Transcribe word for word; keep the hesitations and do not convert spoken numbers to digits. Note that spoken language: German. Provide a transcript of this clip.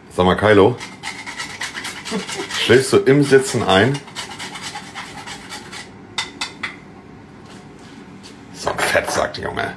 Sag mal, Kylo, schläfst du im Sitzen ein? So ein Fettsack, Junge.